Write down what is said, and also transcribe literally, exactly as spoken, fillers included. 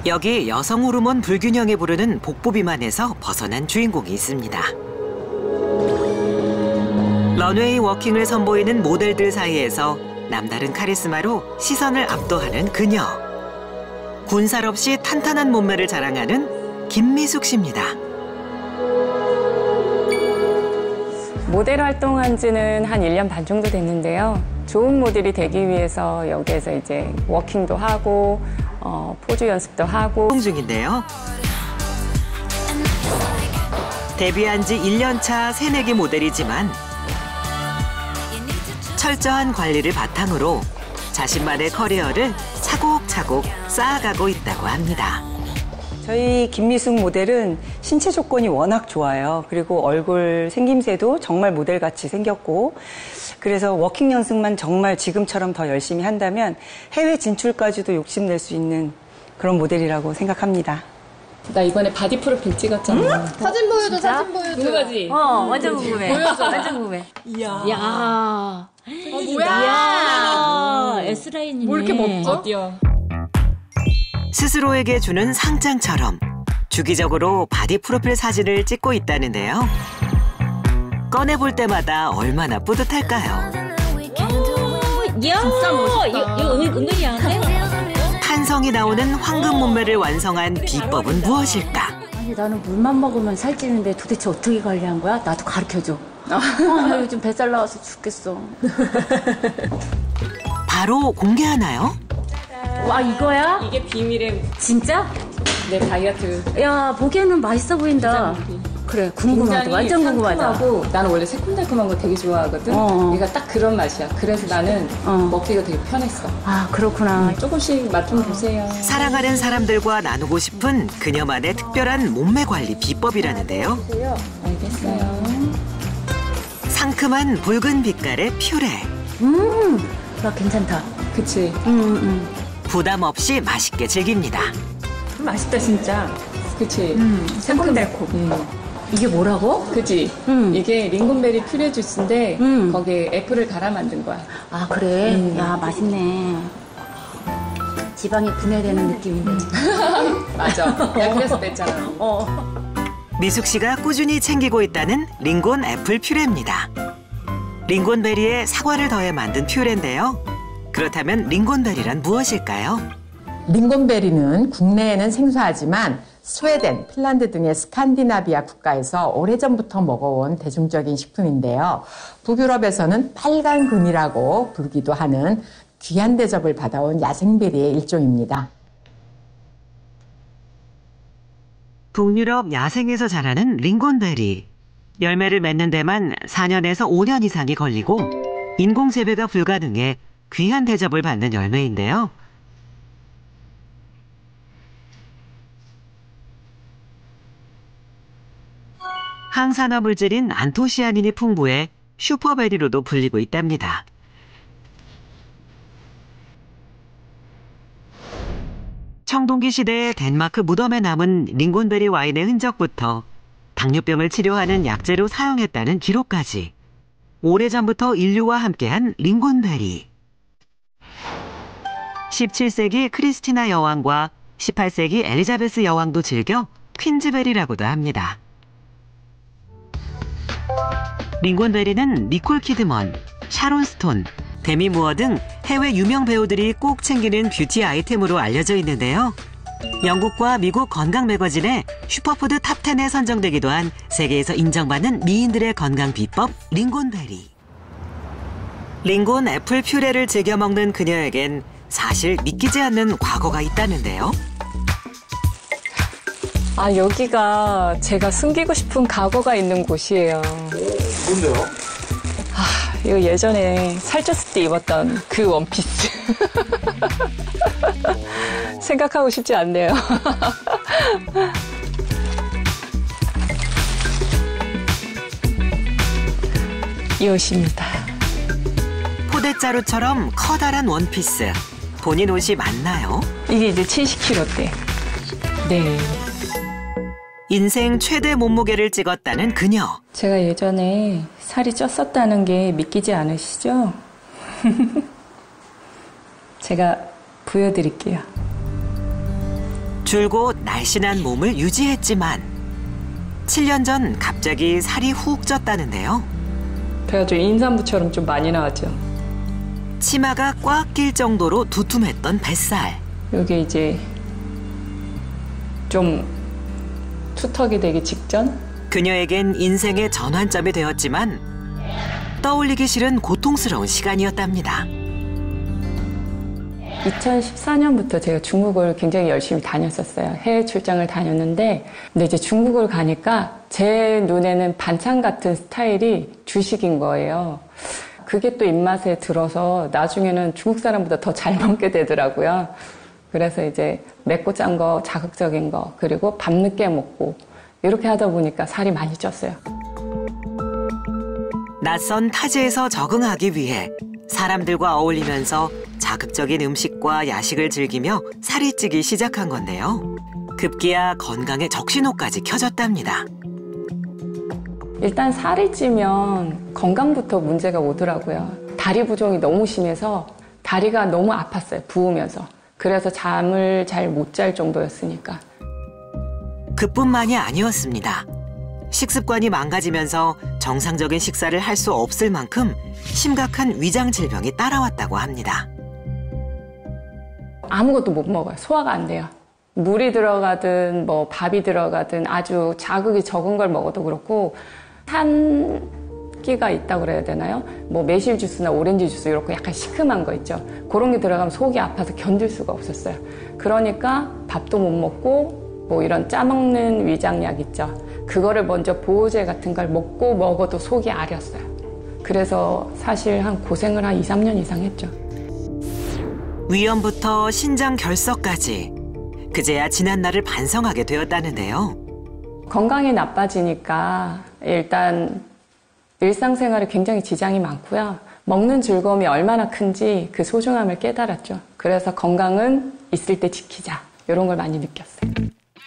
여기 여성 호르몬 불균형에 부르는 복부 비만에서 벗어난 주인공이 있습니다. 런웨이 워킹을 선보이는 모델들 사이에서 남다른 카리스마로 시선을 압도하는 그녀. 군살 없이 탄탄한 몸매를 자랑하는 김미숙 씨입니다. 모델 활동한 지는 한 일 년 반 정도 됐는데요. 좋은 모델이 되기 위해서 여기에서 이제 워킹도 하고 어, 포즈 연습도 하고 중인데요. 데뷔한 지 일 년 차 새내기 모델이지만 철저한 관리를 바탕으로 자신만의 커리어를 차곡차곡 쌓아가고 있다고 합니다. 저희 김미숙 모델은 신체 조건이 워낙 좋아요. 그리고 얼굴 생김새도 정말 모델같이 생겼고, 그래서 워킹 연습만 정말 지금처럼 더 열심히 한다면 해외 진출까지도 욕심낼 수 있는 그런 모델이라고 생각합니다. 나 이번에 바디 프로필 찍었잖아. 응? 사진 보여줘, 진짜? 사진 보여줘. 궁금하지? 어, 완전 궁금해. 보여줘. 완전 궁금해. 이야. 이야. 어, 뭐야? 이야. S라인이네. 뭐 이렇게 멋져? 어디야? 스스로에게 주는 상장처럼 주기적으로 바디 프로필 사진을 찍고 있다는데요. 꺼내볼 때마다 얼마나 뿌듯할까요? 이야. 진짜 멋있다. 이거, 이거 은근히 안 돼? 탄성이 나오는 황금 몸매를 완성한 비법은 무엇일까? 아니, 나는 물만 먹으면 살찌는데 도대체 어떻게 관리한 거야? 나도 가르쳐줘. 아, 나 요즘 뱃살 나와서 죽겠어. 바로 공개하나요? 와, 이거야? 이게 비밀의 진짜? 내 다이어트. 야, 보기에는 맛있어 보인다. 그래, 궁금하다. 완전 궁금하다. 상큼하고, 나는 원래 새콤달콤한 거 되게 좋아하거든. 어. 얘가 딱 그런 맛이야. 그래서 나는 어. 먹기가 되게 편했어. 아, 그렇구나. 음, 조금씩 맛 좀 보세요. 사랑하는 사람들과 나누고 싶은 그녀만의 특별한 몸매 관리 비법이라는데요. 알겠어요. 상큼한 붉은 빛깔의 퓨레. 음, 나 괜찮다. 그치? 음, 음. 부담 없이 맛있게 즐깁니다. 맛있다, 진짜. 그치? 음, 새콤달콤. 음. 이게 뭐라고? 그치? 음. 이게 링곤베리 퓨레 주스인데 음. 거기에 애플을 갈아 만든 거야. 아, 그래? 음. 야, 맛있네. 지방이 분해되는 느낌인데. 맞아. 내가 그래서 뺐잖아. 어. 미숙 씨가 꾸준히 챙기고 있다는 링곤 애플 퓨레입니다. 링곤베리에 사과를 더해 만든 퓨레인데요. 그렇다면 링곤베리란 무엇일까요? 링곤베리는 국내에는 생소하지만 스웨덴, 핀란드 등의 스칸디나비아 국가에서 오래전부터 먹어온 대중적인 식품인데요. 북유럽에서는 빨간 금이라고 부르기도 하는 귀한 대접을 받아온 야생베리의 일종입니다. 북유럽 야생에서 자라는 링곤베리. 열매를 맺는 데만 사 년에서 오 년 이상이 걸리고 인공 재배가 불가능해 귀한 대접을 받는 열매인데요. 항산화 물질인 안토시아닌이 풍부해 슈퍼베리로도 불리고 있답니다. 청동기 시대의 덴마크 무덤에 남은 링곤베리 와인의 흔적부터 당뇨병을 치료하는 약재로 사용했다는 기록까지 오래전부터 인류와 함께한 링곤베리. 십칠 세기 크리스티나 여왕과 십팔 세기 엘리자베스 여왕도 즐겨 퀸즈베리라고도 합니다. 링곤베리는 니콜 키드먼, 샤론 스톤, 데미 무어 등 해외 유명 배우들이 꼭 챙기는 뷰티 아이템으로 알려져 있는데요. 영국과 미국 건강 매거진의 슈퍼푸드 탑 텐에 선정되기도 한 세계에서 인정받는 미인들의 건강 비법 링곤베리. 링곤 애플 퓨레를 즐겨 먹는 그녀에겐 사실 믿기지 않는 과거가 있다는데요. 아, 여기가 제가 숨기고 싶은 과거가 있는 곳이에요. 뭔데요? 아, 이거 예전에 살쪘을 때 입었던 그 원피스. 생각하고 싶지 않네요. 이 옷입니다. 포대자루처럼 커다란 원피스. 본인 옷이 맞나요? 이게 이제 칠십 킬로그램대. 네. 인생 최대 몸무게를 찍었다는 그녀. 제가 예전에 살이 쪘었다는 게 믿기지 않으시죠? 제가 보여드릴게요. 줄곧 날씬한 몸을 유지했지만 칠 년 전 갑자기 살이 훅 쪘다는데요. 그래가지고 임산부처럼 좀 많이 나왔죠. 치마가 꽉 낄 정도로 두툼했던 뱃살. 여기 이제 좀 투턱이 되기 직전? 그녀에겐 인생의 전환점이 되었지만 떠올리기 싫은 고통스러운 시간이었답니다. 이천십사 년부터 제가 중국을 굉장히 열심히 다녔었어요. 해외 출장을 다녔는데 근데 이제 중국을 가니까 제 눈에는 반찬 같은 스타일이 주식인 거예요. 그게 또 입맛에 들어서 나중에는 중국 사람보다 더 잘 먹게 되더라고요. 그래서 이제 맵고 짠 거, 자극적인 거, 그리고 밤늦게 먹고 이렇게 하다 보니까 살이 많이 쪘어요. 낯선 타지에서 적응하기 위해 사람들과 어울리면서 자극적인 음식과 야식을 즐기며 살이 찌기 시작한 건데요. 급기야 건강에 적신호까지 켜졌답니다. 일단 살이 찌면 건강부터 문제가 오더라고요. 다리 부종이 너무 심해서 다리가 너무 아팠어요. 부으면서. 그래서 잠을 잘 못 잘 정도였으니까. 그뿐만이 아니었습니다. 식습관이 망가지면서 정상적인 식사를 할 수 없을 만큼 심각한 위장 질병이 따라왔다고 합니다. 아무것도 못 먹어요. 소화가 안 돼요. 물이 들어가든 뭐 밥이 들어가든 아주 자극이 적은 걸 먹어도 그렇고 탄기가 있다고 그래야 되나요? 뭐 매실 주스나 오렌지 주스 이렇게 약간 시큼한 거 있죠. 그런 게 들어가면 속이 아파서 견딜 수가 없었어요. 그러니까 밥도 못 먹고 뭐 이런 짜먹는 위장약 있죠. 그거를 먼저 보호제 같은 걸 먹고 먹어도 속이 아렸어요. 그래서 사실 한 고생을 한 이, 삼 년 이상 했죠. 위염부터 신장 결석까지 그제야 지난 날을 반성하게 되었다는데요. 건강이 나빠지니까 일단 일상생활에 굉장히 지장이 많고요. 먹는 즐거움이 얼마나 큰지 그 소중함을 깨달았죠. 그래서 건강은 있을 때 지키자. 이런 걸 많이 느꼈어요.